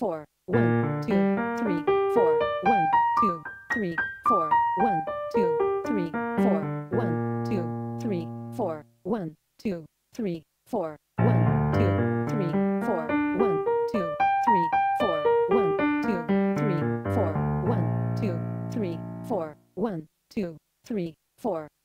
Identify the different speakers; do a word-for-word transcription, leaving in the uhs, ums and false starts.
Speaker 1: four, one, two, three, four, one, two, three, four, one, two, three, four, one, two, three, four, one, two, three, four, one, two, three, four, one, two, three, four, one, two, three, four, one, two, three, four, one, two, three, four.